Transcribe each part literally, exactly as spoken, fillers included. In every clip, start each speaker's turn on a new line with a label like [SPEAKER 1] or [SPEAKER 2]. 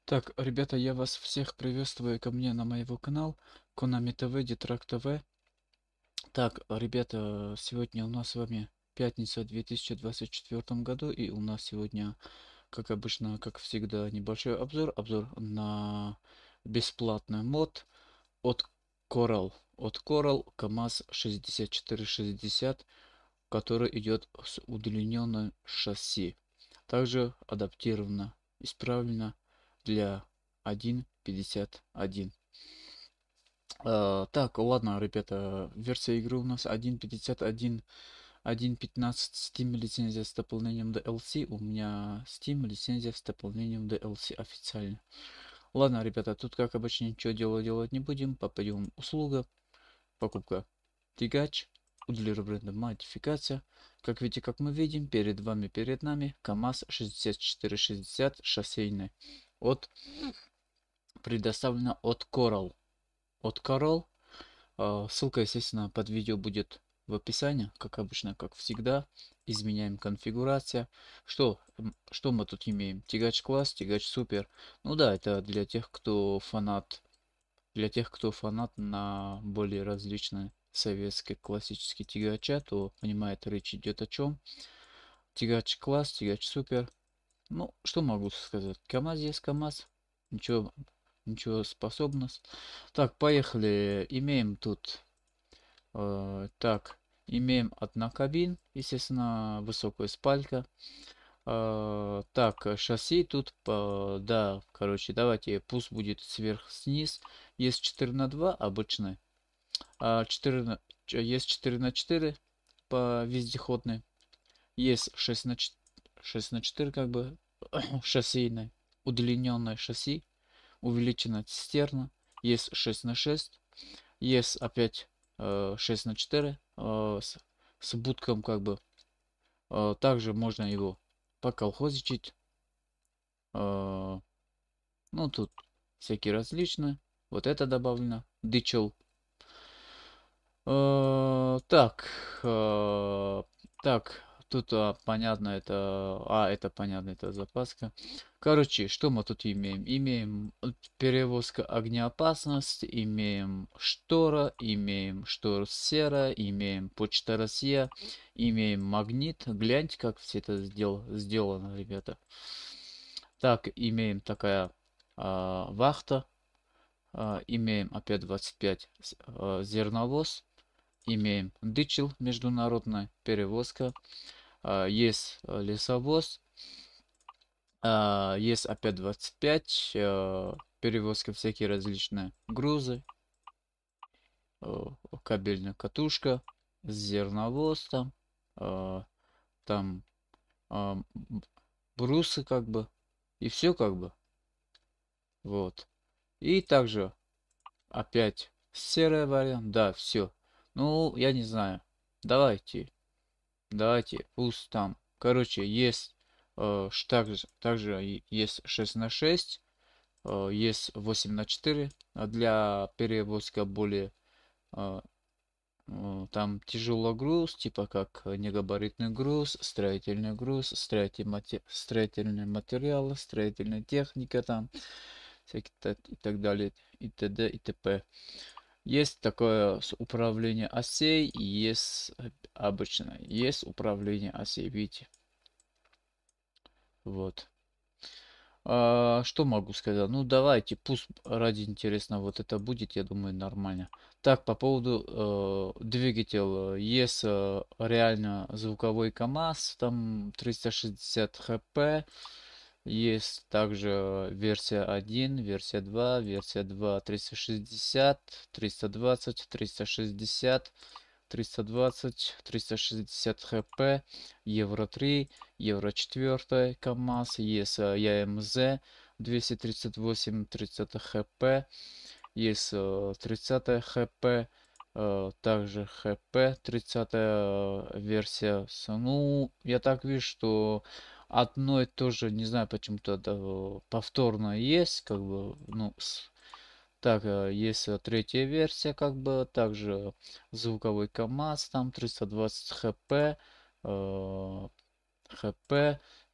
[SPEAKER 1] Так, ребята, я вас всех приветствую ко мне на моего канал Konami тэ вэ, Детрак тэ вэ. Так, ребята, сегодня у нас с вами пятница в две тысячи двадцать четвёртом году, и у нас сегодня, как обычно, как всегда, небольшой обзор, обзор на бесплатный мод от Coral, от Coral КамАЗ шестьдесят четыре шестьдесят, который идет с удлиненным шасси. Также адаптировано, исправлено для один пятьдесят один. А, так, ладно, ребята, версия игры у нас один пятьдесят один, один пятнадцать Steam лицензия с дополнением ди эл си. У меня Steam лицензия с дополнением ди эл си официально. Ладно, ребята, тут как обычно ничего делать делать не будем. Попадем услуга, покупка тягач, у дилера бренда модификация. Как видите, как мы видим, перед вами, перед нами КамАЗ шестьдесят четыре шестьдесят шоссейный. От, предоставлено от Coral. От Coral. Ссылка, естественно, под видео будет в описании, как обычно, как всегда. Изменяем конфигурация. Что, что мы тут имеем? Тягач класс, тягач супер. Ну да, это для тех, кто фанат, для тех, кто фанат на более различные советские классические тягача, то понимает, речь идет о чем. Тягач класс, тягач супер. Ну, что могу сказать? КамАЗ есть КамАЗ. Ничего, ничего способность. Так, поехали. Имеем тут Э, так, имеем одна кабин, естественно, высокая спалька. Э, так, э, шасси тут, по- да, короче, давайте, пусть будет сверх-сниз. Есть четыре на два обычный, а четыре на, ч- есть четыре на четыре по вездеходной, есть шесть на четыре, шесть на четыре как бы шоссейное, удлиненное шасси, увеличенная цистерна, есть шесть на шесть. Есть опять э, шесть на четыре э, с, с будком как бы. Э, также можно его поколхозичить. Э, ну тут всякие различные. Вот это добавлено. Дичел. Э, так. э, так. Тут а, понятно это... А, это понятно, это запаска. Короче, что мы тут имеем? Имеем э, перевозка огнеопасность, имеем штора, имеем штор сера, имеем почта Россия, имеем магнит. Гляньте, как все это сдел- сделано, ребята. Так, имеем такая а, вахта, а, имеем опять двадцать пять с- а, зерновоз, имеем дычел, международная перевозка, а, есть а, лесовоз, а, есть опять двадцать пять, а, перевозка всякие различные грузы, а, кабельная катушка, зерновоз там, а, там а, м, брусы как бы, и все как бы, вот. И также опять серый вариант, да, все. Ну, я не знаю, давайте. Давайте, пусть там. Короче, есть э, ш- также, также и есть шесть на шесть, э, есть восемь на четыре а для перевозка более э, э, там тяжелый груз, типа как э, негабаритный груз, строительный груз, строительный, мате- строительные материалы, строительная техника там, всякие та- и так далее, и т.д. и т.п. Есть такое с управление осей, и есть э, обычное, есть управление осей, видите. Вот. А, что могу сказать? Ну, давайте, пусть ради интересного вот это будет, я думаю, нормально. Так, по поводу э, двигателя. Есть э, реально звуковой КамАЗ, там триста шестьдесят хп. Есть также версия один, версия два, версия два триста шестьдесят, триста двадцать, триста шестьдесят, триста двадцать, триста шестьдесят хп, Евро три, Евро четыре, КамАЗ, есть э, ЯМЗ двести тридцать восемь, тридцать хп, есть э, тридцать хп, э, также хп тридцать версия. С- Ну, я так вижу, что одно и то же, не знаю, почему-то да, повторно есть, как бы, ну, с- так, э, есть э, третья версия, как бы, также звуковой КамАЗ, там триста двадцать хп, э, хп,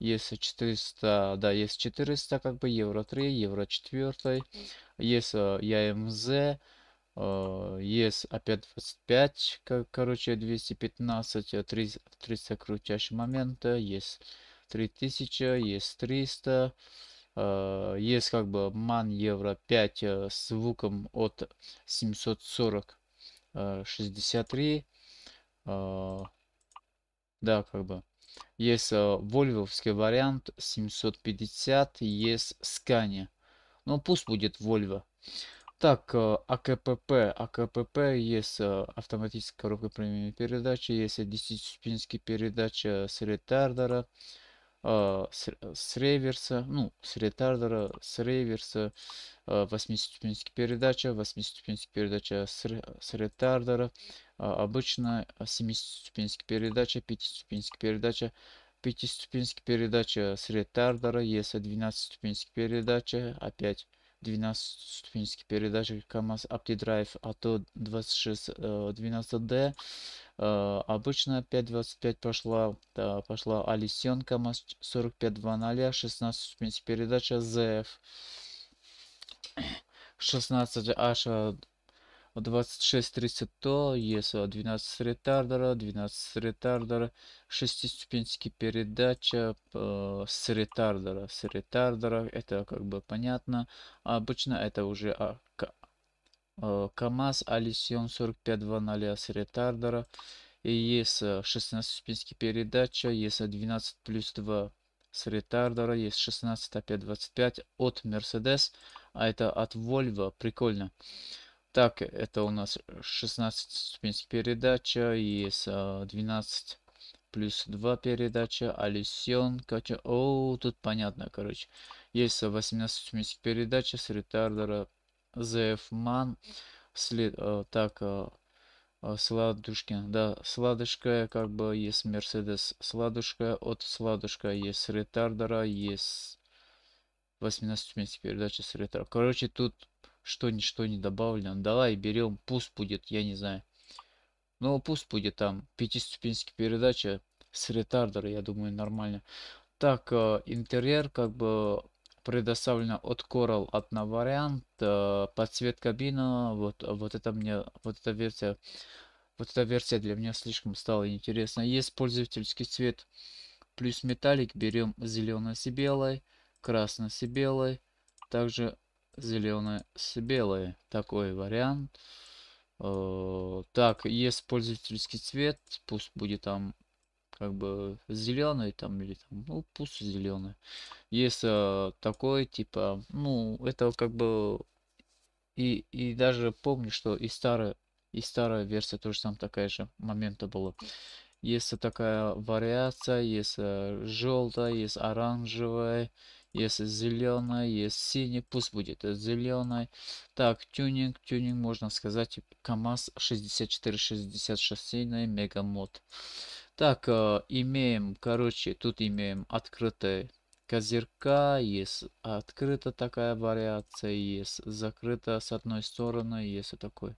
[SPEAKER 1] есть четыреста, да, есть четыреста, как бы, евро три, евро четыре, есть э, ЯМЗ, э, есть опять двадцать пять, ко- короче, двести пятнадцать, э, тридцать, тридцать крутящий момента, есть три тысячи, есть триста, э, есть как бы ман евро пять э, с звуком от семьсот сорок э, шестьдесят три, э, да, как бы. Есть э, вольвовский вариант семьсот пятьдесят, есть Scania. Ну, пусть будет Volvo. Так, э, АКПП. АКПП есть э, автоматическая коробка премиум передачи, есть десятиступенчатая передача с ретардера, э, с, с реверса, ну, с ретардера, с реверса, э, восьмиступенчатая передача, восьмиступенчатая передача с, ре- с ретардера, э, обычная семиступенчатая передача, пятиступенчатая передача, пятиступенчатая передача с ретардера, есть двенадцатиступенчатая передача, опять двенадцатиступенчатая передача КамАЗ OptiDrive АТО двадцать шесть двенадцать д, э, обычная пять двадцать пять пошла, да, пошла Алисион КамАЗ сорок пять двадцать, шестнадцатиступенчатая передача ЗФ шестнадцать аж двадцать шесть тридцать то, есть э, двенадцать ретардера, двенадцать ретардера, шестиступенчатая передача э, с ретардера, с ретардера, это как бы понятно. А обычно это уже а, К- э, КамАЗ Алисион сорок пять двадцать с ретардера. И есть э, шестнадцатиступенчатая передача, есть двенадцать плюс два с ретардера, есть шестнадцать опять двадцать пять от Mercedes, а это от Volvo, прикольно. Так, это у нас шестнадцать ступеней передача, есть а, двенадцать плюс два передача, Алисион, Катя. О, тут понятно, короче. Есть восемнадцать ступеней передача с ретардера зэ эф ман. След, а, так, а, а, Сладушкин, да, сладушка, как бы есть Мерседес сладушка, от сладушка есть ретардера, есть восемнадцать передача с ретро. Короче, тут что ничто не добавлено. Давай берем, пусть будет, я не знаю. Ну, пусть будет там пятиступенчатая передача с ретардера, я думаю, нормально. Так, э, интерьер как бы предоставлено от Coral одна вариант. Э, подсвет кабина, вот, вот это мне, вот эта версия, вот эта версия для меня слишком стала интересна. Есть пользовательский цвет плюс металлик, берем зеленый с белой, красный с белой, также зеленый с белой. Такой вариант. Э, Так, есть пользовательский цвет, пусть будет там как бы зеленый там или там, ну пусть зеленый. Есть э, такой типа, ну это как бы и и даже помню, что и старая и старая версия тоже там такая же момента была. Есть такая вариация, есть желтая, есть оранжевая, есть зеленая, есть синий, пусть будет зеленый. Так, тюнинг, тюнинг можно сказать КамАЗ шестьдесят четыре шестьдесят шоссейный мегамод. Так, э, имеем, короче, тут имеем открытые козырька, есть открыта такая вариация, есть закрыта с одной стороны, есть такой.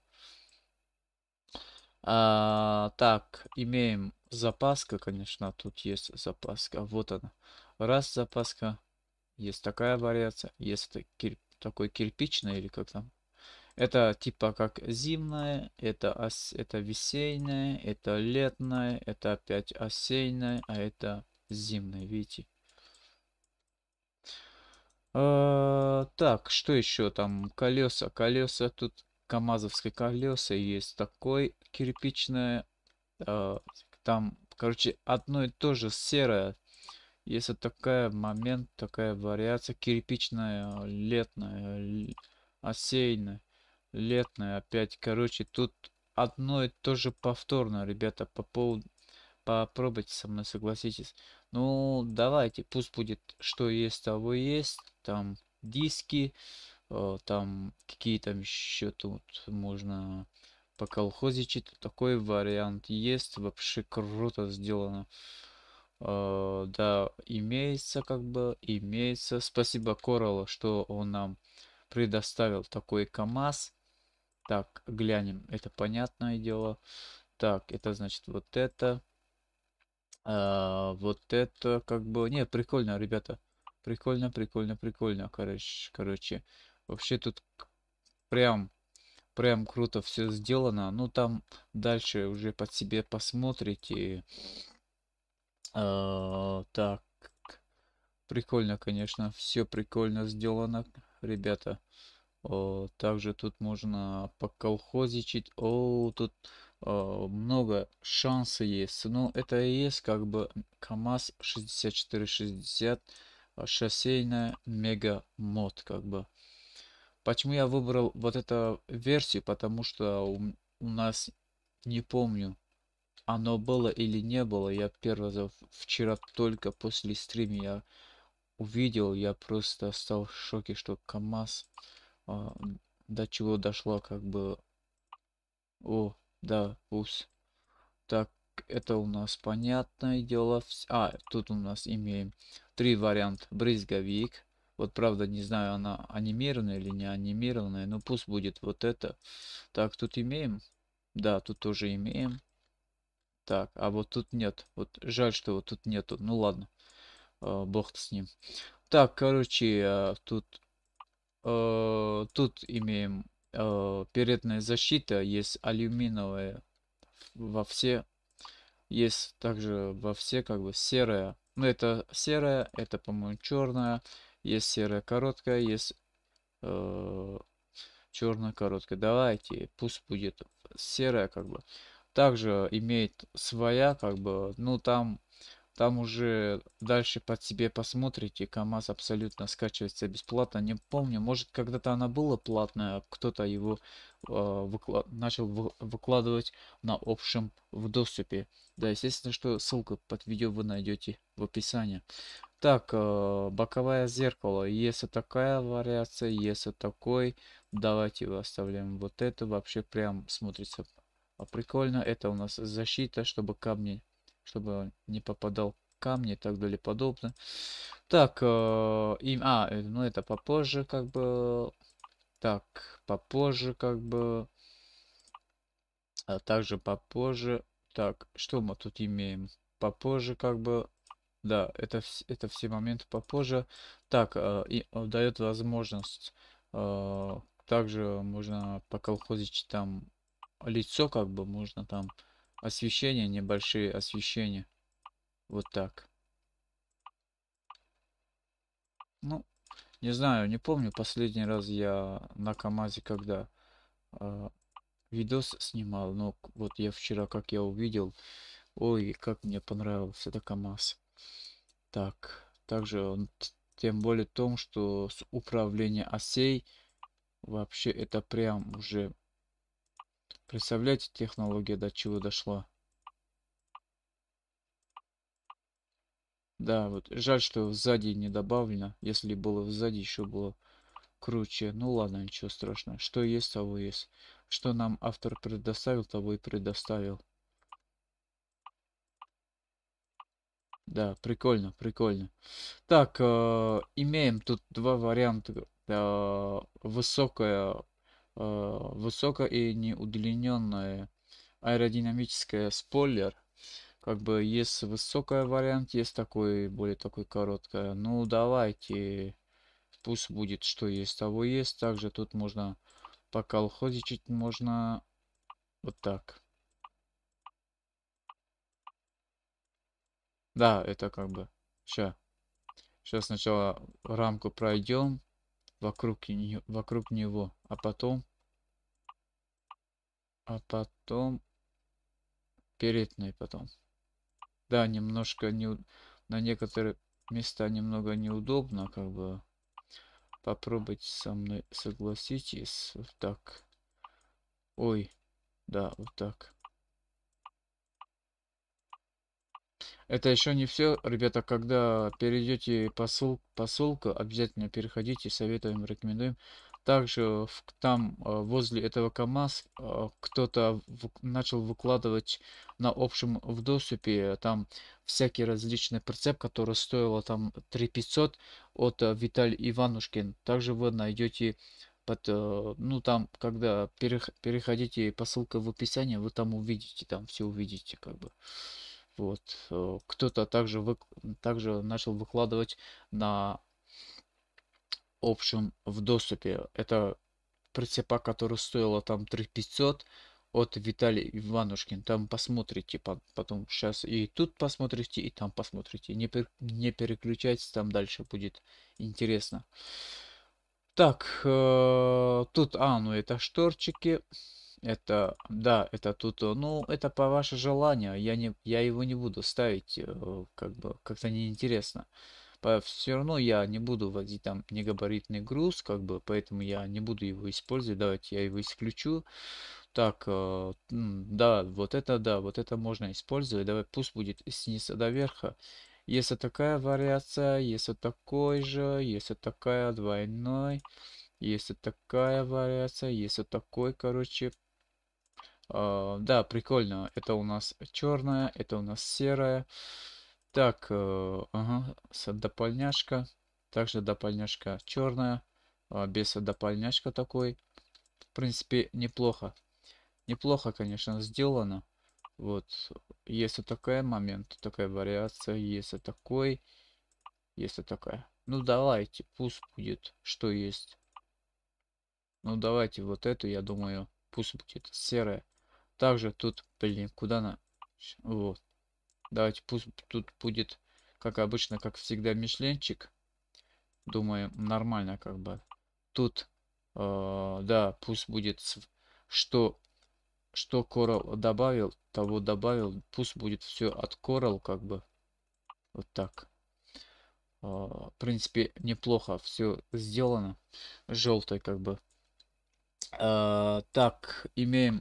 [SPEAKER 1] А, так, имеем запаска, конечно, тут есть запаска. Вот она. Раз запаска, есть такая вариация, есть та- кир- такой кирпичный или как там. Это типа как зимняя, это, ос- это весенняя, это летная, это опять осенняя, а это зимняя, видите. А, так, что еще там? Колеса, колеса, тут КамАЗовские колеса есть такой кирпичное. а, Там, короче, одно и то же серое. Есть вот такая момент, такая вариация кирпичная, летная, л- осенняя, летная опять. Короче, тут одно и то же повторно, ребята, по поводу попробуйте со мной, согласитесь. Ну, давайте, пусть будет, что есть, того и есть. Там диски, э, там какие там еще тут можно поколхозичить. Такой вариант есть. Вообще круто сделано. Э, да, имеется как бы, имеется. Спасибо Кораллу, что он нам предоставил такой КамАЗ. Так, глянем. Это понятное дело. Так, это значит вот это. А, вот это как бы... Не, прикольно, ребята. Прикольно, прикольно, прикольно. Короче, короче. Вообще тут к- прям, прям круто все сделано. Ну, там дальше уже под себе посмотрите. А, так, прикольно, конечно. Все прикольно сделано, ребята. О, также тут можно поколхозичить. О, тут э, много шансов есть. Ну, это и есть как бы КамАЗ шестьдесят четыре шестьдесят э, шоссейная мега мод как бы. Почему я выбрал вот эту версию? Потому что у, м- у нас, не помню, оно было или не было. Я первый раз вчера только после стрима я увидел. Я просто стал в шоке, что КамАЗ а, до чего дошло, как бы. О, да, пусть. Так, это у нас понятное дело. вс- А, тут у нас имеем три варианта. Брызговик. Вот правда не знаю, она анимированная или не анимированная, но пусть будет вот это. Так, тут имеем. Да, тут тоже имеем. Так, а вот тут нет. Вот жаль, что вот тут нету. Ну ладно, э, бог с ним. Так, короче, э, тут Э, тут имеем э, передняя защита, есть алюминиевая во все, есть также во все как бы серая. Ну это серая, это по-моему черная, есть серая короткая, есть э, черная короткая. Давайте, пусть будет серая как бы. Также имеет своя как бы, ну там там уже дальше под себе посмотрите. КамАЗ абсолютно скачивается бесплатно. Не помню, может когда-то она была платная, а кто-то его э, выкла- начал вы- выкладывать на общем в доступе. Да, естественно, что ссылку под видео вы найдете в описании. Так, э, боковое зеркало. Если такая вариация, если такой, давайте его оставляем. Вот это вообще прям смотрится а, прикольно. Это у нас защита, чтобы камни, чтобы не попадал камни и так далее подобное. Так, э, им, а, э, ну это попозже как бы. Так, попозже как бы. А также попозже. Так, что мы тут имеем? Попозже как бы. Да, это, вс- это все моменты попозже. Так, э, и э, дает возможность. э, Также можно поколхозить там лицо, как бы можно там освещение, небольшие освещения. Вот так. Ну, не знаю, не помню последний раз я на КамАЗе, когда э, видос снимал, но к- вот я вчера, как я увидел, ой, как мне понравился это КамАЗ. Так, также он т- тем более в том, что с управления осей вообще это прям уже, представляете, технология до чего дошла. Да, вот жаль, что сзади не добавлено. Если было сзади, еще было круче. Ну ладно, ничего страшного. Что есть, того есть. Что нам автор предоставил, того и предоставил. Да, прикольно, прикольно. Так, э, имеем тут два варианта. Э, высокая, э, высокая и неудлиненная аэродинамическая спойлер. Как бы есть высокая вариант, есть такой, более такой короткая. Ну, давайте, пусть будет, что есть, того есть. Также тут можно поколхозичить, можно вот так. Да, это как бы. Сейчас. Сейчас сначала рамку пройдем вокруг, не- вокруг него, а потом, а потом передний потом. Да, немножко не, на некоторые места немного неудобно, как бы. Попробуйте со мной согласитесь. Вот так. Ой, да, вот так. Это еще не все, ребята. Когда перейдете по, ссыл- по ссылку, обязательно переходите, советуем, рекомендуем. Также в- там э, возле этого КамАЗ э, кто-то в- начал выкладывать на общем в доступе э, там всякий различный прицеп, который стоило там три пятьсот от э, Виталий Иванушкин. Также вы найдете под, э, ну там, когда перех- переходите по ссылке в описании, вы там увидите, там все увидите как бы. Вот. э, Кто-то также, вы, также начал выкладывать на общем в доступе. Это прицепа, который стоила там три пятьсот от Виталий Иванушкин. Там посмотрите, по- потом сейчас и тут посмотрите, и там посмотрите. Не, пер- не переключайтесь, там дальше будет интересно. Так, э, тут, а, ну это шторчики. Это, да, это тут, э, ну, это по ваше желание. Я не, я его не буду ставить, э, как бы, как-то неинтересно. Все равно я не буду возить там негабаритный груз, как бы, поэтому я не буду его использовать. Давайте я его исключу. Так, э, м, да, вот это, да, вот это можно использовать. Давай, пусть будет снизу до верха. Если такая вариация, если такой же, если такая двойной, если такая вариация, если такой, короче, а, да, прикольно. Это у нас черная, это у нас серая. Так, э, ага, с дополняшка. Также дополняшка черная, а, без дополняшка такой. В принципе, неплохо. Неплохо, конечно, сделано. Вот, если такой момент, такая вариация, если такой, если такая. Ну, давайте, пусть будет, что есть. Ну, давайте вот эту, я думаю, пусть будет серая. Также тут, блин, куда на... Щ- Вот. Давайте пусть тут будет, как обычно, как всегда, мишленчик. Думаю, нормально как бы. Тут, э, да, пусть будет, с- что, что Coral добавил, того добавил. Пусть будет все от Coral как бы. Вот так. Э, в принципе, неплохо все сделано. Желтой как бы. Э, так, имеем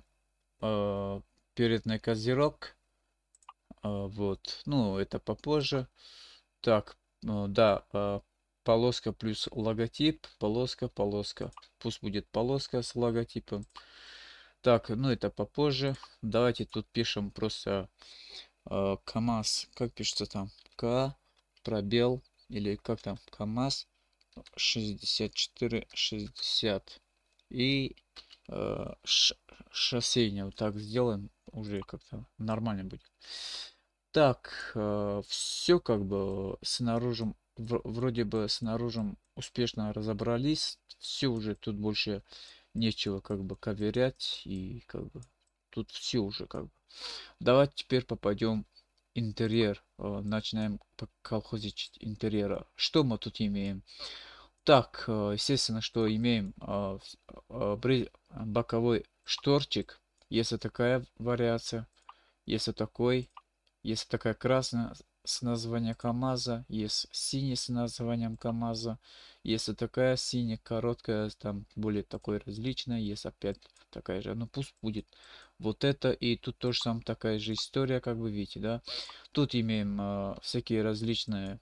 [SPEAKER 1] э, передний козерог. Э, вот. Ну, это попозже. Так, э, да, э, полоска плюс логотип, полоска, полоска. Пусть будет полоска с логотипом. Так, ну это попозже. Давайте тут пишем просто э, КамАЗ. Как пишется там? К, пробел, или как там? КамАЗ шестьдесят четыре шестьдесят. И э, ш- шоссейня вот так сделаем. Уже как-то нормально будет. Так, все как бы снаружи, в- вроде бы снаружи успешно разобрались. Все уже тут больше нечего как бы коверять. И как бы тут все уже как бы. Давайте теперь попадем интерьер. э, Начинаем по- колхозичить интерьера. Что мы тут имеем? Так, э, естественно, что имеем э, вс- э, бре- боковой шторчик. Если такая вариация. Если такой. Есть такая красная с названием КамАЗа, есть синий с названием КамАЗа, есть и такая синяя, короткая, там более такой различная, есть опять такая же. Ну пусть будет вот это, и тут тоже сам такая же история, как вы видите, да. Тут имеем э, всякие различные,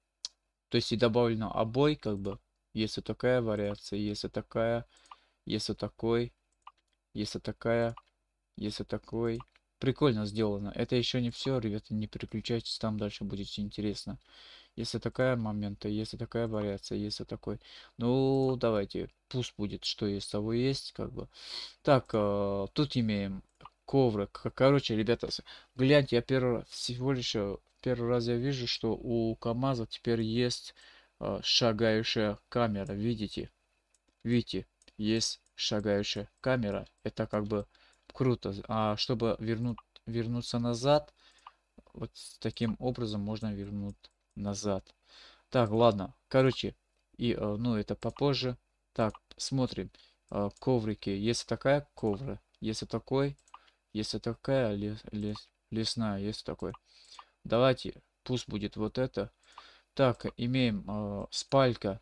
[SPEAKER 1] то есть и добавлено обой, как бы, есть и такая вариация, есть и такая, есть и такой, есть и такая, если такой. Прикольно сделано. Это еще не все, ребята, не переключайтесь, там дальше будет интересно. Если такая момента, если такая вариация, если такой. Ну, давайте, пусть будет, что есть, того есть, как бы. Так, э, тут имеем коврик. К- Короче, ребята, с- гляньте, я первый раз, всего лишь э, первый раз я вижу, что у КамАЗа теперь есть э, шагающая камера, видите? Видите, есть шагающая камера. Это как бы круто. А чтобы вернуть, вернуться назад, вот таким образом можно вернуть назад. Так, ладно. Короче, и, э, ну, это попозже. Так, смотрим. Э, коврики. Если такая ковра, если такой, если такая лес, лес, лесная, если такой. Давайте, пусть будет вот это. Так, имеем э, спалька.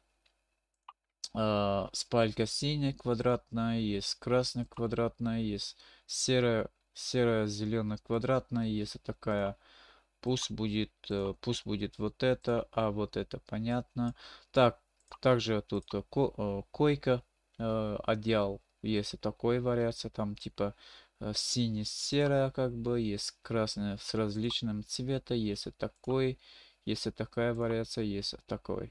[SPEAKER 1] А, спалька синяя квадратная, есть красная квадратная, есть серая, серая, зеленая квадратная, есть вот такая. Пусть будет, э, пусть будет вот это, а вот это понятно. Так, также тут э, ко- э, койка, э, одеял, есть и такой вариация, там типа э, сине-серая как бы, есть красная с различным цветом, есть и такой, есть и такая вариация, есть и такой.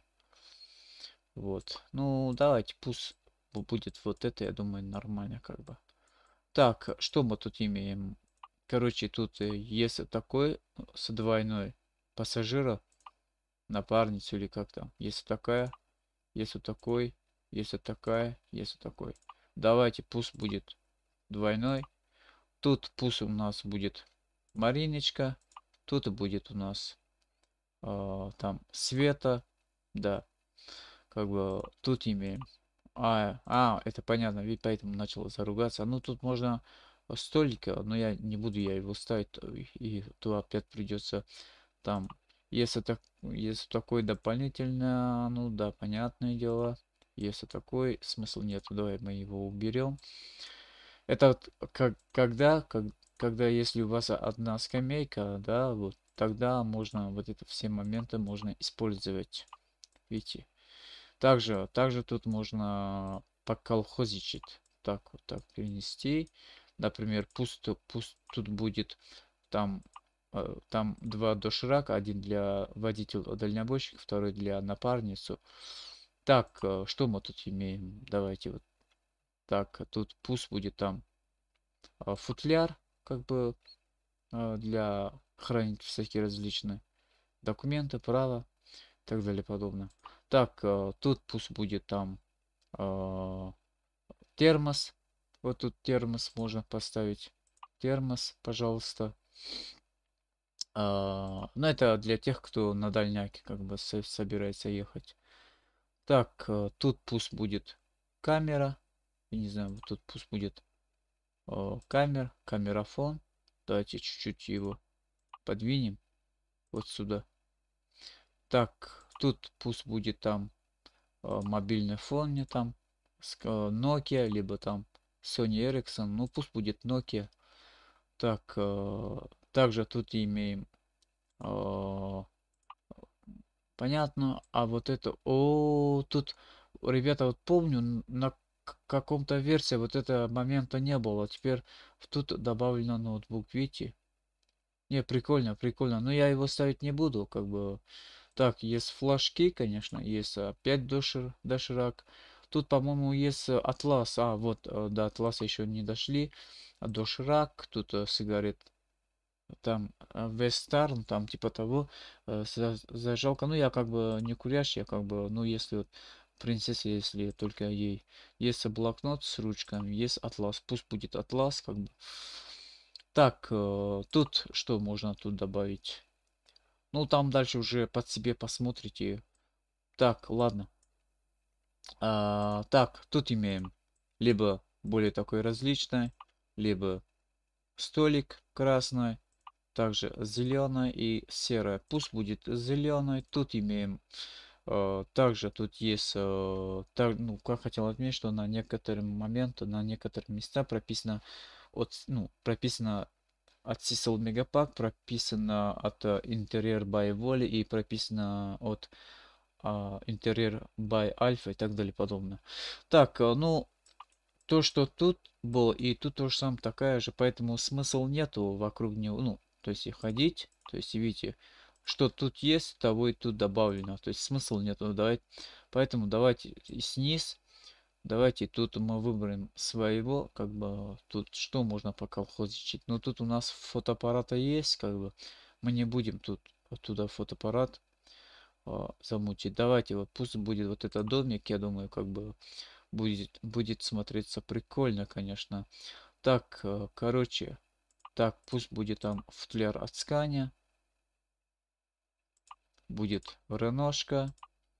[SPEAKER 1] Вот. Ну, давайте, пусть бу- будет вот это, я думаю, нормально как бы. Так, что мы тут имеем? короче, тут э, есть такой э, с двойной пассажира, напарницу или как там. Есть такая, есть вот такой, есть вот такая, есть вот такой. Давайте, пусть будет двойной. Тут пусть у нас будет Мариночка. Тут будет у нас э, там Света. Да, как бы тут имеем. А, а, это понятно, ведь поэтому начал заругаться. Ну, тут можно столика, но я не буду я его ставить, то и и то опять придется там. Если так, если такой дополнительно, ну да, понятное дело. Если такой, смысл нет, давай мы его уберем. Это вот как, когда, как, когда если у вас одна скамейка, да, вот тогда можно вот это все моменты можно использовать. Видите? Также, также тут можно поколхозичить. Так вот так перенести. Например, пусть, пусть тут будет там, э, там два доширака. Один для водителя дальнобойщика, второй для напарницу. Так, э, что мы тут имеем? Давайте вот так. Тут пусть будет там э, футляр, как бы э, для хранить всякие различные документы, права и так далее подобное. Так, э, тут пусть будет там э, термос. Вот тут термос можно поставить. Термос, пожалуйста. А, ну, это для тех, кто на дальняке как бы со- собирается ехать. Так, э, тут пусть будет камера. Я не знаю, вот тут пусть будет э, камер, камерафон. Давайте чуть-чуть его подвинем вот сюда. Так, тут пусть будет там э, мобильный фон мне там. с- э, Nokia, либо там Sony Ericsson. Ну, пусть будет Nokia. Так, э, также тут имеем, э, понятно, а вот это, о, тут, ребята, вот помню, н- на к- каком-то версии вот этого момента не было, теперь тут добавлено ноутбук, видите? Не, прикольно, прикольно, но я его ставить не буду, как бы, так, есть флажки, конечно, есть опять дошир, доширак, тут, по-моему, есть э, атлас, а, вот, э, до атласа еще не дошли, а доширак, тут э, сигарет, там э, Вестарн, там типа того, э, за- зажалка. Ну, я как бы не курящий, я как бы, ну, если вот принцессе, если только ей есть блокнот с ручками, есть атлас, пусть будет атлас, как бы. Так, э, тут что можно тут добавить? Ну, там дальше уже под себе посмотрите. Так, ладно. А, так, тут имеем либо более такой различный, либо столик красный, также зеленая и серая. Пусть будет зеленой. Тут имеем э, также тут есть э, так, ну, как хотел отметить, что на некоторые моменты, на некоторые места прописано от, ну, прописано от Cecil Megapack, прописано от э, Interior by Volley и прописано от а, Interior by Alpha и так далее подобное. Так, э, ну, то, что тут было, и тут тоже самое такая же, поэтому смысл нету вокруг него, ну, то есть и ходить, то есть, видите, что тут есть, того и тут добавлено, то есть смысл нету, давайте, поэтому давайте и снизу, давайте тут мы выберем своего, как бы, тут что можно поколхозничать, но тут у нас фотоаппарата есть, как бы, мы не будем тут оттуда фотоаппарат а, замутить, давайте вот пусть будет вот этот домик, я думаю, как бы, будет, будет смотреться прикольно, конечно. Так, э, короче, так, пусть будет там футляр от Scania, будет Реношка.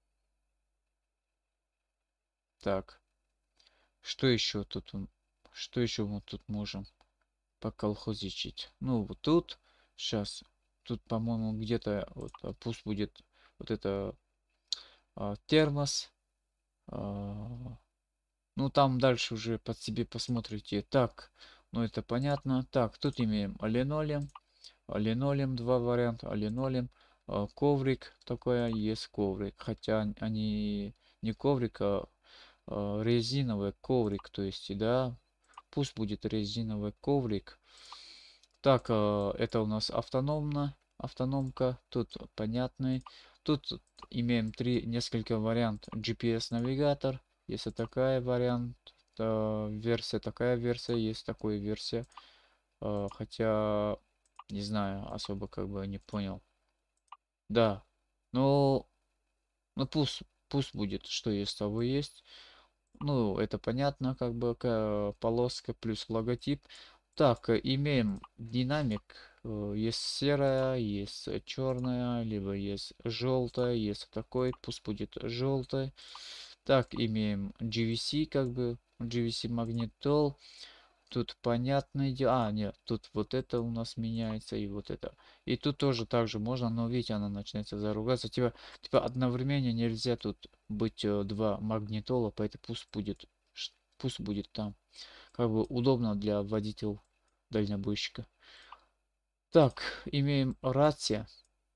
[SPEAKER 1] Так, что еще тут, м, что еще мы тут можем поколхозичить? Ну, вот тут, сейчас, тут, по-моему, где-то, вот, а, пусть будет вот это а, термос. а, ну, там дальше уже под себе посмотрите. Так, ну, это понятно. Так, тут имеем линолеум. Линолеум два варианта, линолеум, а, коврик такое есть коврик, хотя они не коврик, а а, резиновый коврик, то есть, да, пусть будет резиновый коврик. Так, а, это у нас автономно, автономка, тут понятный. Тут имеем три несколько вариантов. G P S навигатор, если такая вариант, то версия, такая версия, есть такая версия. Э, хотя, не знаю, особо как бы не понял. Да, ну, ну пусть, пусть будет, что есть, того есть. Ну, это понятно, как бы ка- полоска плюс логотип. Так, э, имеем динамик. э, Есть серая, есть черная, либо есть желтая, есть такой, пусть будет желтый. Так, имеем G V C, как бы, G V C магнитол. Тут понятное дело. А, нет, тут вот это у нас меняется, и вот это. И тут тоже так же можно, но видите, она начинается заругаться. Типа, типа одновременно нельзя тут быть э, два магнитола, поэтому пусть будет, ш- пусть будет там. Как бы удобно для водителя дальнобойщика. Так, имеем рация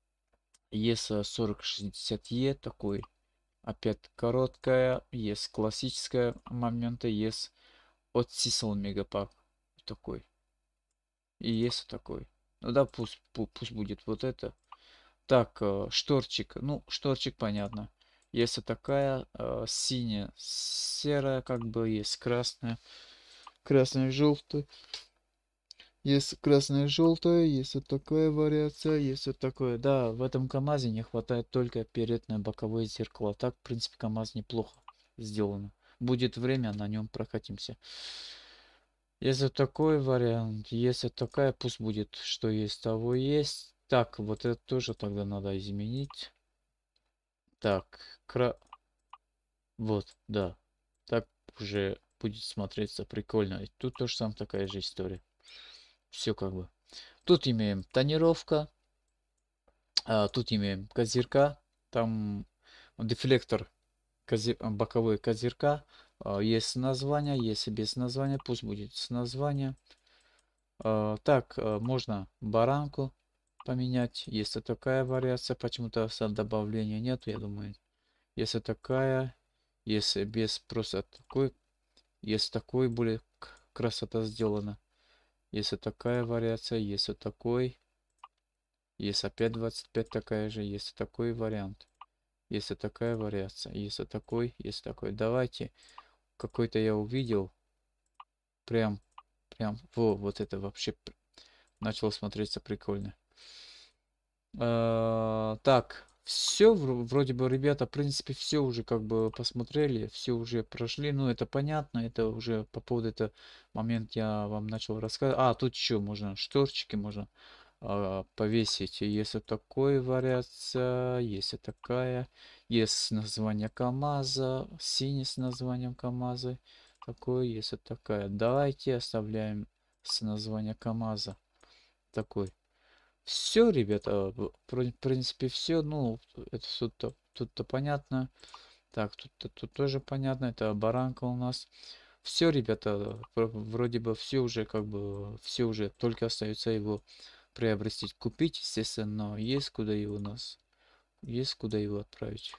[SPEAKER 1] ес сорок шестьдесят е такой. Опять короткая, есть классическая момента, есть от Сисел Мегапак такой. И есть такой. Ну да, пусть, пу- пусть будет вот это. Так, э, шторчик. Ну, шторчик понятно. Есть вот такая э, синяя, серая, как бы есть красная, красная, желтая. Есть красная, желтая, есть вот такая вариация, есть вот такое. Да, в этом КамАЗе не хватает только переднее боковое зеркало. Так, в принципе, КамАЗ неплохо сделано. Будет время, на нем прокатимся. Если такой вариант, если такая, пусть будет, что есть, того есть. Так, вот это тоже тогда надо изменить. Так, кра... вот, да. Так уже будет смотреться прикольно. И тут тоже сам такая же история. Все как бы. Тут имеем тонировка, а, тут имеем козырька, там дефлектор кози- боковой козырька. А, есть название, есть и без названия, пусть будет с названием. А, так, а, можно баранку поменять, если такая вариация, почему-то с добавления нет, я думаю. Если такая, если без просто такой, если такой более к- красота сделана. Если такая вариация, если такой, если опять двадцать пять такая же, если такой вариант. Если такая вариация, если такой, если такой. Давайте, какой-то я увидел, прям, прям, во, вот это вообще п- начало смотреться прикольно. А, так, все вроде бы, ребята, в принципе, все уже как бы посмотрели, все уже прошли. Ну, это понятно, это уже по поводу этого момент я вам начал рассказывать. А, тут еще можно шторчики можно а, повесить. Если такой вариация, если такая, есть название КамАЗа, синий с названием КамАЗа, такой, если такая. Давайте оставляем с названия КамАЗа такой. Все, ребята, в в принципе, все. Ну, это тут-то тут-то понятно. Так, тут-то тут тоже понятно. Это баранка у нас. Все, ребята, вро- вроде бы все уже, как бы, все уже, только остается его приобрести, купить, естественно, но есть куда его у нас, есть куда его отправить.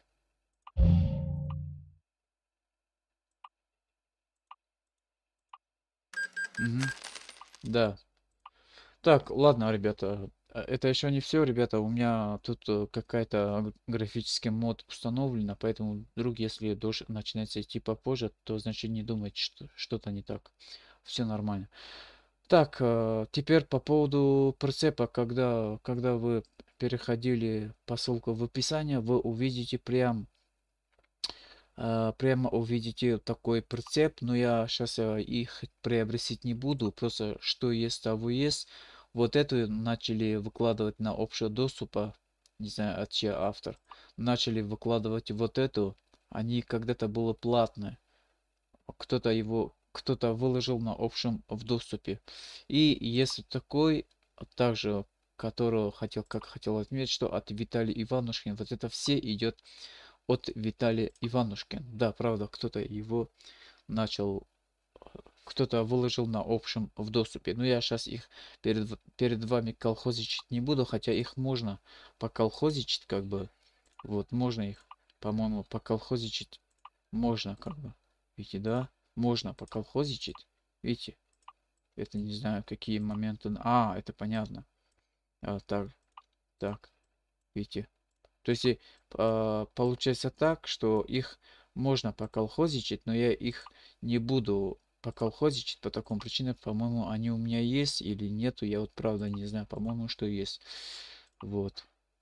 [SPEAKER 1] Мгм. Да. Так, ладно, ребята, э, это еще не все, ребята. У меня тут э, какая-то г- графический мод установлена, поэтому, вдруг, если дождь начинается идти попозже, то значит не думайте, что что-то не так. Все нормально. Так, э, теперь по поводу прицепа, когда, когда вы переходили по ссылке в описании, вы увидите прям а, прямо увидите такой прицеп, но я сейчас их приобрести не буду, просто что есть, того есть. Вот эту начали выкладывать на общий доступ, а, не знаю, от чья автор. Начали выкладывать вот эту, они когда-то было платное, кто-то его, кто-то выложил на общем в доступе. И если такой, также, которого хотел, как хотел отметить, что от Виталия Иванушкин, вот это все идет от Виталия Иванушкин. Да, правда, кто-то его начал, кто-то выложил на общем в доступе. Но я сейчас их перед, в- перед вами колхозичить не буду, хотя их можно поколхозичить, как бы. Вот, можно их, по-моему, поколхозичить. Можно, как бы. Видите, да? Можно поколхозичить. Видите? Это не знаю, какие моменты. А, это понятно. А, так, так, видите? То есть, и, а, получается так, что их можно поколхозичить, но я их не буду. поколхозничать по такому причине. По-моему, они у меня есть или нету. Я вот правда не знаю. По-моему, что есть. Вот.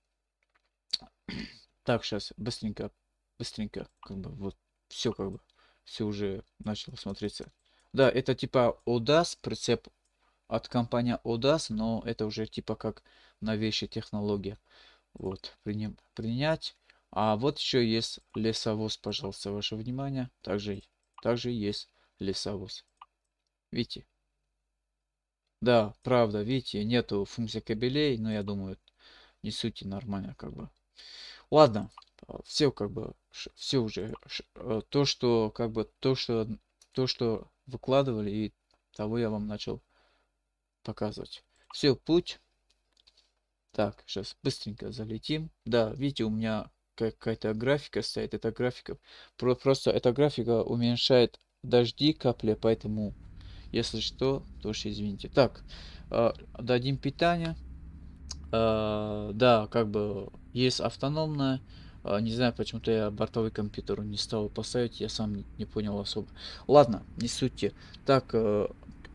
[SPEAKER 1] Так, сейчас быстренько, быстренько, как бы, вот, все как бы, все уже начало смотреться. Да, это типа Odas, прицеп от компании Odas, но это уже типа как новейшая технология. Вот, приним, принять. А вот еще есть лесовоз, пожалуйста, ваше внимание. Также, также есть лесовоз. Видите? Да, правда, видите, нету функции кабелей, но я думаю, не сути нормально, как бы. Ладно, все как бы, все уже, ш- э, то, что, как бы, то, что, то, что выкладывали, и того я вам начал показывать. Все, путь. Так, сейчас быстренько залетим. Да, видите, у меня какая-то графика стоит. Эта графика, про- просто эта графика уменьшает дожди, капли, поэтому, если что, то уж извините. Так, э, дадим питание. Э, да, как бы есть автономная. Э, не знаю, почему-то я бортовой компьютер не стал поставить, я сам не, не понял особо. Ладно, не сути. Так, э,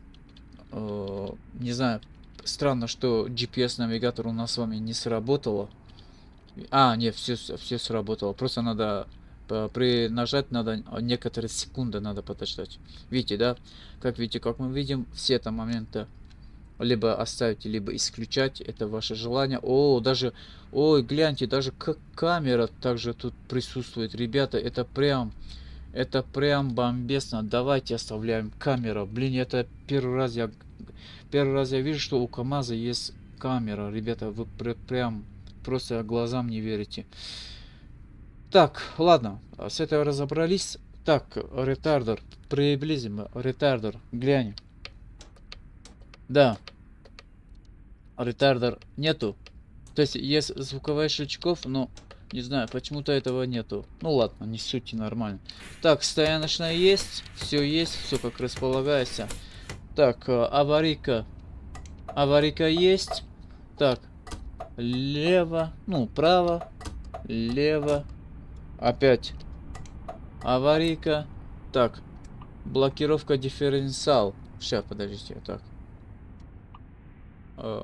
[SPEAKER 1] э, не знаю, странно, что джи пи эс-навигатор у нас с вами не сработало. А, нет, все, все сработало. Просто надо э, при нажать надо некоторые секунды надо подождать. Видите, да? Как видите, как мы видим, все это моменты либо оставить, либо исключать. Это ваше желание. О, даже, ой, гляньте, даже как камера также тут присутствует. Ребята, это прям, это прям бомбесно. Давайте оставляем камеру. Блин, это первый раз я, первый раз я вижу, что у КамАЗа есть камера. Ребята, вы пр прям просто глазам не верите. Так, ладно, с этого разобрались. Так, ретардер, приблизим, ретардер, глянь. Да, ретардер нету. То есть есть звуковые щелчков, но не знаю, почему-то этого нету. Ну ладно, не суть, нормально. Так, стояночная есть, все есть, все как располагается. Так, э, аварийка. Аварийка есть. Так, лево, ну, право, лево. Опять аварийка. Так, блокировка дифференциал. Сейчас, подождите, так. Э,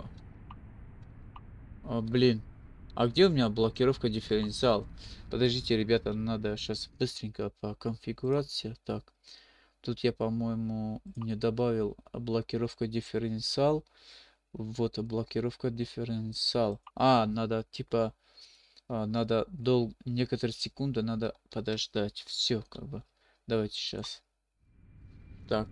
[SPEAKER 1] э, блин. А где у меня блокировка дифференциал? Подождите, ребята, надо сейчас быстренько по конфигурации. Так, тут я, по-моему, не добавил блокировка дифференциал. Вот блокировка дифференциал. А, надо типа, а, надо дол некоторые секунды надо подождать. Все, как бы. Давайте сейчас. Так,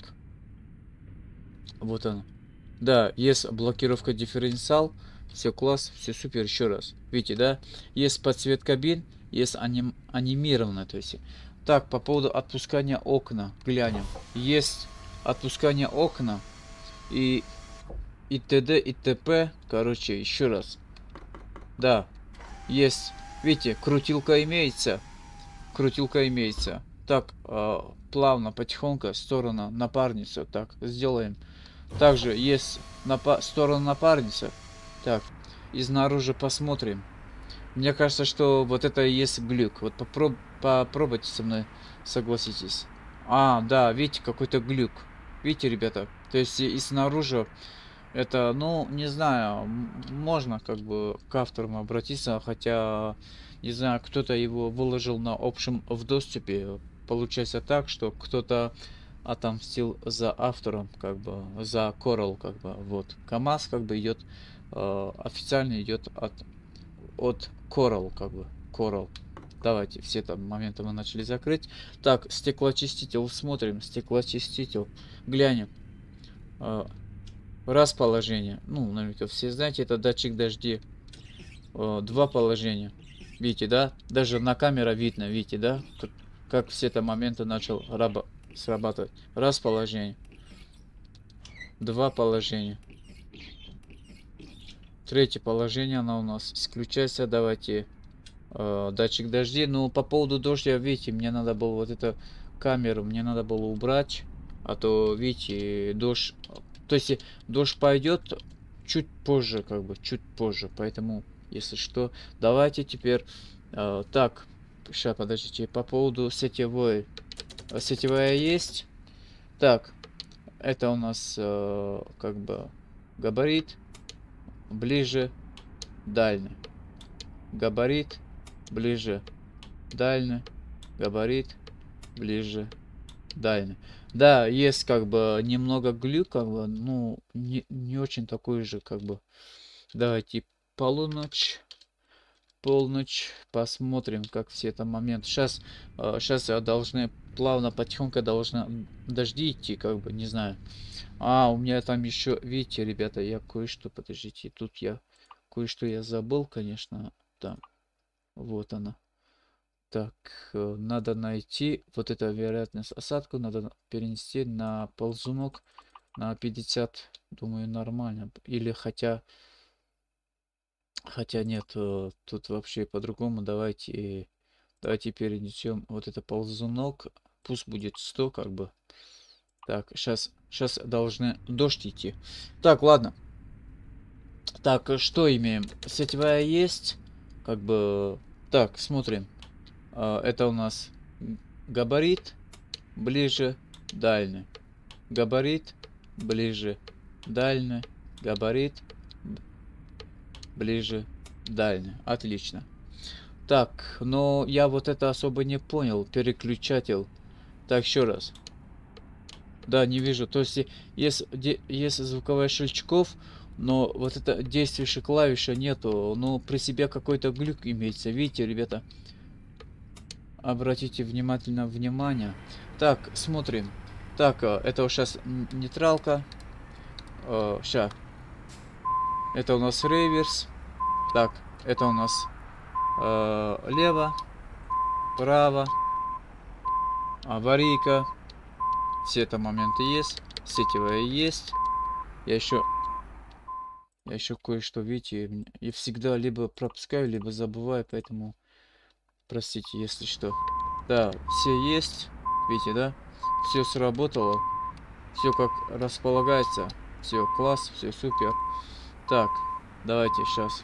[SPEAKER 1] вот она. Да, есть блокировка дифференциал. Все класс, все супер, еще раз. Видите, да? Есть подсвет кабин, есть аним, анимированная, то есть. Так, по поводу отпускания окна, глянем. Есть отпускание окна и и т.д. и т.п. Короче, еще раз. Да, есть. Видите, крутилка имеется. Крутилка имеется. Так, э, плавно, потихоньку, сторона напарница. Так, сделаем. Также есть напа сторона напарницы. Так, и снаружи посмотрим. Мне кажется, что вот это и есть глюк. Вот попроб попробуйте со мной, согласитесь. А, да, видите, какой-то глюк. Видите, ребята? То есть и снаружи это, ну, не знаю, можно как бы к авторам обратиться, хотя, не знаю, кто-то его выложил на общем в доступе. Получается так, что кто-то отомстил за автором, как бы, за Coral, как бы, вот. КамАЗ, как бы, идет, э, официально идет от, от Coral, как бы, Coral. Давайте, все там моменты мы начали закрыть. Так, стеклоочиститель, смотрим, стеклоочиститель, глянем. Э, Раз положение. Ну, наверняка все знаете, это датчик дожди. Э, два положения. Видите, да? Даже на камера видно, видите, да? Как, как все это моменты начал раба срабатывать. Раз положение. Два положения. Третье положение, она у нас исключается. Давайте э, датчик дожди. Ну, по поводу дождя, видите, мне надо было вот эту камеру, мне надо было убрать. А то, видите, дождь... То есть, дождь пойдет чуть позже, как бы, чуть позже. Поэтому, если что, давайте теперь... Э, так, сейчас, подождите, по поводу сетевой. Сетевая есть. Так, это у нас э, как бы габарит, ближе, дальний. Габарит, ближе, дальний. Габарит, ближе, дальний. Да, есть как бы немного глюк, как бы, ну, не, не очень такой же, как бы. Давайте полуночь. Полночь. Посмотрим, как все это момент. Сейчас, сейчас должны плавно, потихоньку должна дожди идти, как бы, не знаю. А, у меня там еще, видите, ребята, я кое-что, подождите, тут я кое-что я забыл, конечно, там, вот она. Так, надо найти вот эту вероятность осадку, надо перенести на ползунок на пятьдесят, думаю, нормально. Или хотя... Хотя нет, тут вообще по-другому. Давайте, давайте перенесем вот это ползунок. Пусть будет сто, как бы. Так, сейчас, сейчас должны дождь идти. Так, ладно. Так, что имеем? Сетевая есть. Как бы... Так, смотрим. Это у нас габарит, ближе, дальний. Габарит, ближе, дальний. Габарит, ближе, дальний. Отлично. Так, но я вот это особо не понял. Переключатель. Так, еще раз. Да, не вижу. То есть есть, есть звуковая щелчков, но вот это действующая клавиша нету. Но при себе какой-то глюк имеется. Видите, ребята? Обратите внимательно внимание. Так, смотрим. Так, это сейчас нейтралка. Сейчас. Это у нас реверс. Так, это у нас э, лево, право, аварийка. Все это моменты есть. Сетевая есть. Я еще, я еще кое-что, видите, и всегда либо пропускаю, либо забываю, поэтому простите, если что. Да, все есть. Видите, да? Все сработало. Все как располагается. Все класс, все супер. Так, давайте сейчас.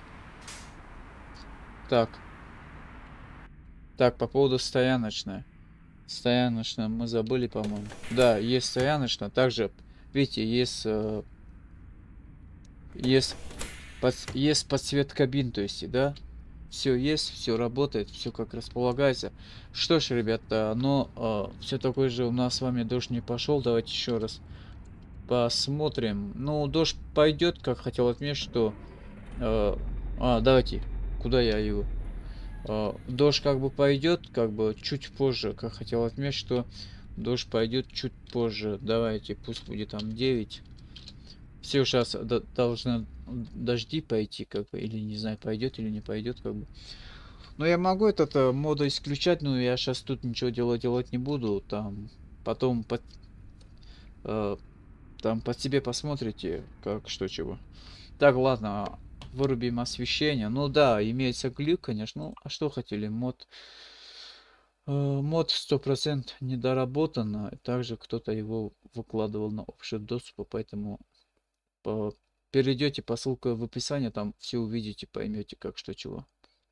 [SPEAKER 1] Так. Так, по поводу стояночной. Стояночная мы забыли, по-моему. Да, есть стояночная. Также, видите, есть... Э, есть, под, есть подсвет кабин, то есть, да? Все есть, все работает, все как располагается. Что ж, ребята, но э, все такой же у нас с вами дождь не пошел. Давайте еще раз посмотрим. Ну, дождь пойдет, как хотел отметить, что... Э, а, давайте. Куда я его? Э, дождь как бы пойдет, как бы чуть позже, как хотел отметить, что дождь пойдет чуть позже. Давайте, пусть будет там девять. Все сейчас должны дожди пойти, как бы, или не знаю, пойдет или не пойдет, как бы. Но я могу этот э, моду исключать, но я сейчас тут ничего делать делать не буду. Там потом под, э, там под себе посмотрите, как что чего. Так, ладно, вырубим освещение. Ну да, имеется глюк, конечно. Ну, а что хотели? Мод, э, мод сто процентов недоработан. Также кто-то его выкладывал на общий доступ, поэтому по, перейдете по ссылке в описании, там все увидите, поймете, как что чего.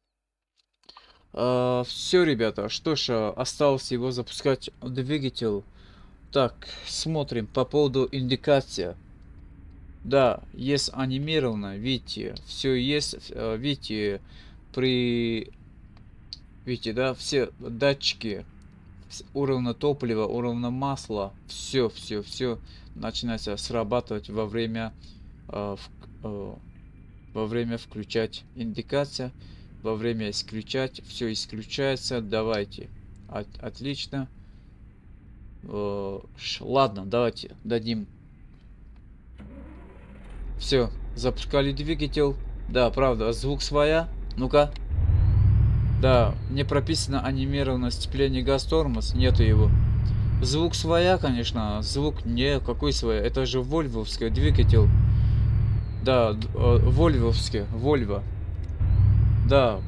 [SPEAKER 1] А, все, ребята, что ж, осталось его запускать двигатель. Так, смотрим по поводу индикации. Да, есть анимировано, видите, все есть, видите, при, видите, да, все датчики уровня топлива, уровня масла, все, все, все начинается срабатывать во время, э, в, э, во время включать индикация, во время исключать, все исключается. Давайте, От, отлично. Э, ш, ладно, давайте дадим. Все, запускали двигатель. Да, правда, звук своя. Ну-ка. Да, не прописано анимированное сцепление газ-тормоз, нету его. Звук своя, конечно, звук не какой своя, это же вольвовский двигатель. Да, вольвовский, Вольво. Да,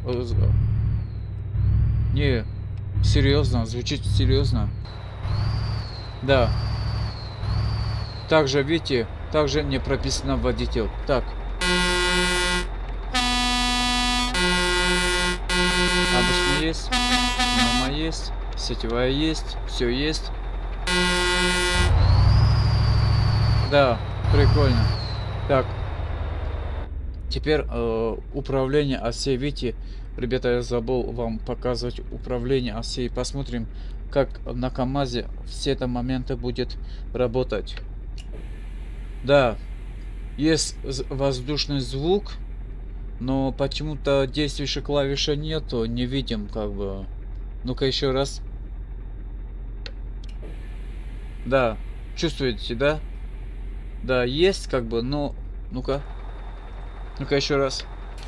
[SPEAKER 1] не, серьезно, звучит серьезно. Да. Также, видите, также не прописано водитель. Так. Обычно есть, норма есть, сетевая есть, все есть. Да, прикольно. Так, теперь э, управление осей. Видите, ребята, я забыл вам показывать управление осей. Посмотрим, как на КамАЗе все это моменты будет работать. Да, есть воздушный звук, но почему-то действующей клавиши нету, не видим как бы. Ну-ка еще раз. Да, чувствуете, да? Да, есть как бы, но... Ну-ка. Ну-ка еще раз.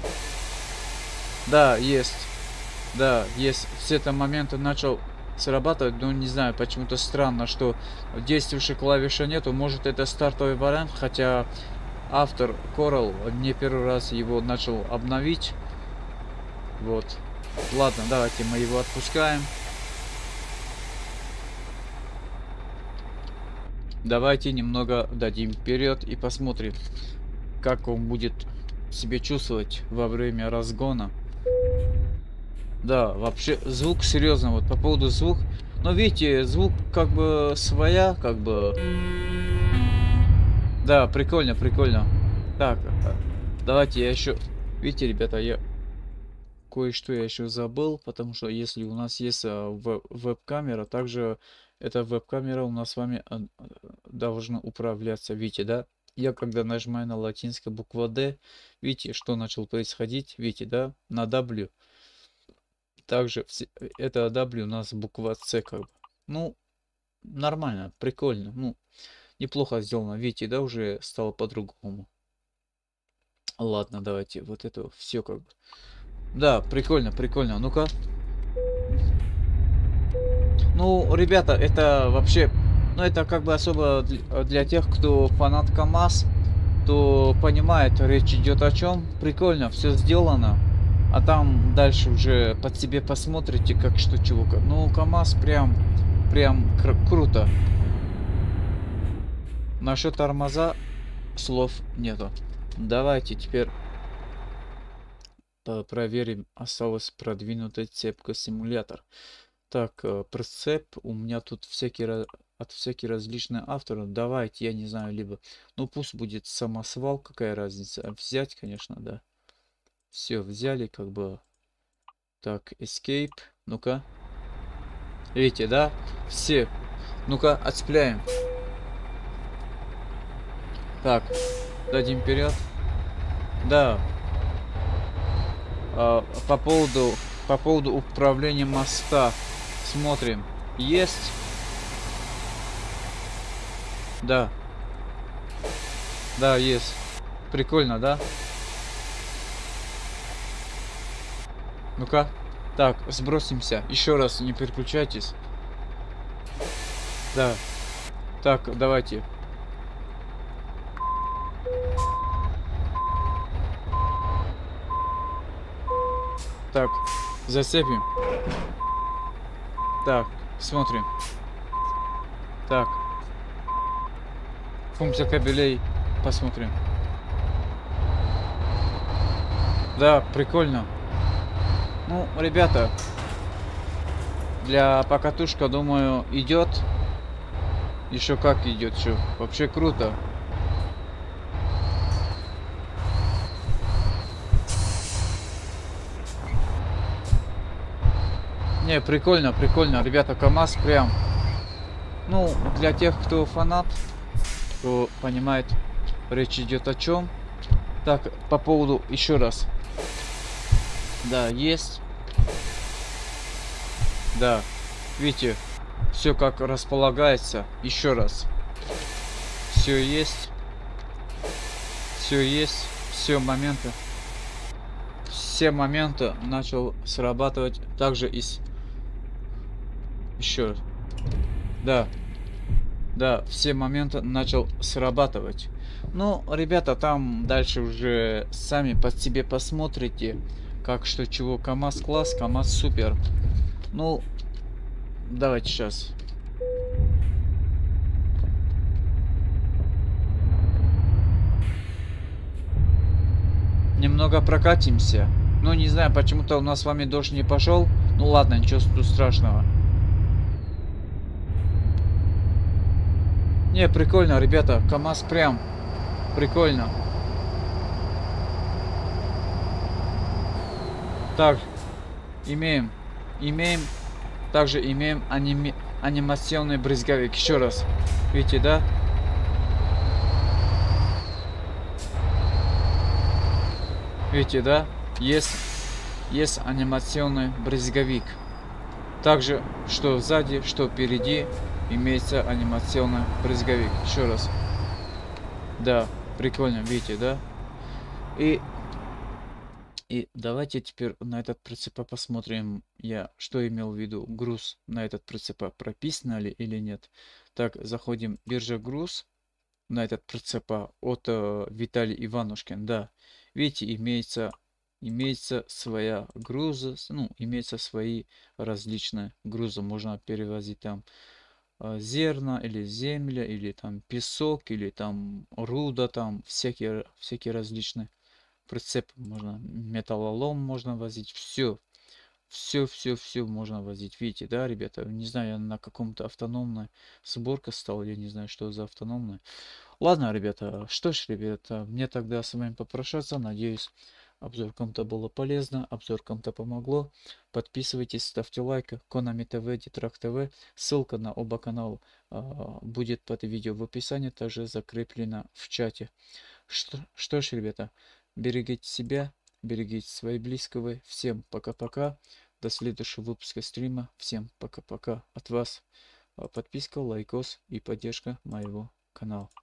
[SPEAKER 1] Да, есть. Да, есть. Все это моменты начал срабатывать, но не знаю, почему-то странно, что действующей клавиши нету. Может, это стартовый вариант, хотя автор Coral не первый раз его начал обновить. Вот. Ладно, давайте мы его отпускаем. Давайте немного дадим вперед и посмотрим, как он будет себя чувствовать во время разгона. Да, вообще звук серьезно, вот по поводу звук. Но видите, звук как бы своя, как бы. Да, прикольно, прикольно. Так, давайте я еще... Видите, ребята, я кое-что я еще забыл, потому что если у нас есть веб-камера, также эта веб-камера у нас с вами должна управляться. Видите, да? Я когда нажимаю на латинскую букву D, видите, что начало происходить? Видите, да? На W. Также это W у нас буква C как бы. Ну, нормально, прикольно. Ну, неплохо сделано. Видите, да, уже стало по-другому. Ладно, давайте вот это все как бы. Да, прикольно, прикольно. Ну-ка. Ну, ребята, это вообще... Ну, это как бы особо для тех, кто фанат КамАЗ, то понимает, речь идет о чем. Прикольно, все сделано. А там дальше уже под себе посмотрите, как что чего. Ну, КамАЗ прям, прям кру круто. Насчет тормоза слов нету. Давайте теперь проверим. Осталось продвинутая цепка симулятор. Так, прицеп. У меня тут всякие от всяких различных авторов. Давайте, я не знаю, либо... Ну, пусть будет самосвал, какая разница. Взять, конечно, да. Все, взяли, как бы. Так, escape. Ну-ка. Видите, да? Все. Ну-ка, отцепляем. Так, дадим вперед. Да. А, по поводу по поводу управления моста. Смотрим. Есть. Да. Да, есть. Прикольно, да? Ну-ка. Так, сбросимся. Еще раз, не переключайтесь. Да. Так, давайте. Так, зацепим. Так, смотрим. Так. Функция кабелей. Посмотрим. Да, прикольно. Ну, ребята, для покатушка, думаю, идет. Еще как идет, что? Вообще круто. Не, прикольно, прикольно, ребята, КамАЗ прям. Ну, для тех, кто фанат, кто понимает, речь идет о чем. Так, по поводу еще раз. Да, есть. Да, видите, все как располагается. Еще раз. Все есть. Все есть. Все моменты. Все моменты начал срабатывать. Также из... Еще раз. Да. Да, все моменты начал срабатывать. Ну, ребята, там дальше уже сами под себе посмотрите. Как, что, чего. КамАЗ класс, КамАЗ супер. Ну, давайте сейчас. Немного прокатимся. Ну, не знаю, почему-то у нас с вами дождь не пошел. Ну ладно, ничего тут страшного. Не, прикольно, ребята. КамАЗ прям. Прикольно. Так, имеем. Имеем. Также имеем аними... анимационный брызговик. Еще раз. Видите, да? Видите, да? Есть, есть анимационный брызговик. Также, что сзади, что впереди, имеется анимационный брызговик. Еще раз. Да, прикольно, видите, да? И, и давайте теперь на этот прицеп посмотрим, я что имел в виду. Груз на этот прицеп прописано ли или нет. Так, заходим, биржа груз на этот прицеп от э, Виталий Иванушкин. Да, видите, имеется, имеется своя груза, ну, имеется свои различные грузы. Можно перевозить там э, зерна или земля, или там песок, или там руда, там всякие, всякие различные прицеп. Можно металлолом можно возить, все. Все, все, все можно возить. Видите, да, ребята? Не знаю, я на каком-то автономной сборка стал, я не знаю, что за автономная. Ладно, ребята, что ж, ребята, мне тогда с вами попрощаться. Надеюсь, обзор кому-то было полезно, обзор кому-то помогло. Подписывайтесь, ставьте лайк. Konami тэ вэ, Дитрак тэ вэ. Ссылка на оба канала а, будет под видео в описании, также закреплена в чате. Что, что ж, ребята, берегите себя, берегите своих близкого. Всем пока-пока. До следующего выпуска стрима. Всем пока-пока. От вас а, подписка, лайкос и поддержка моего канала.